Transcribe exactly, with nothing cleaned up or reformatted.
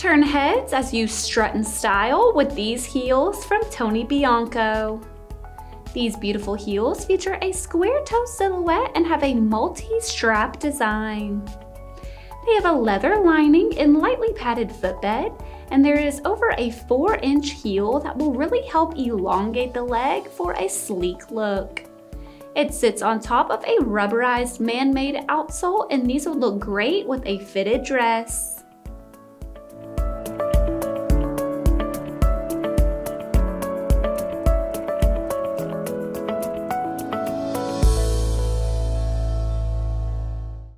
Turn heads as you strut in style with these heels from Tony Bianco. These beautiful heels feature a square toe silhouette and have a multi-strap design. They have a leather lining and lightly padded footbed, and there is over a four inch heel that will really help elongate the leg for a sleek look. It sits on top of a rubberized man-made outsole, and these will look great with a fitted dress.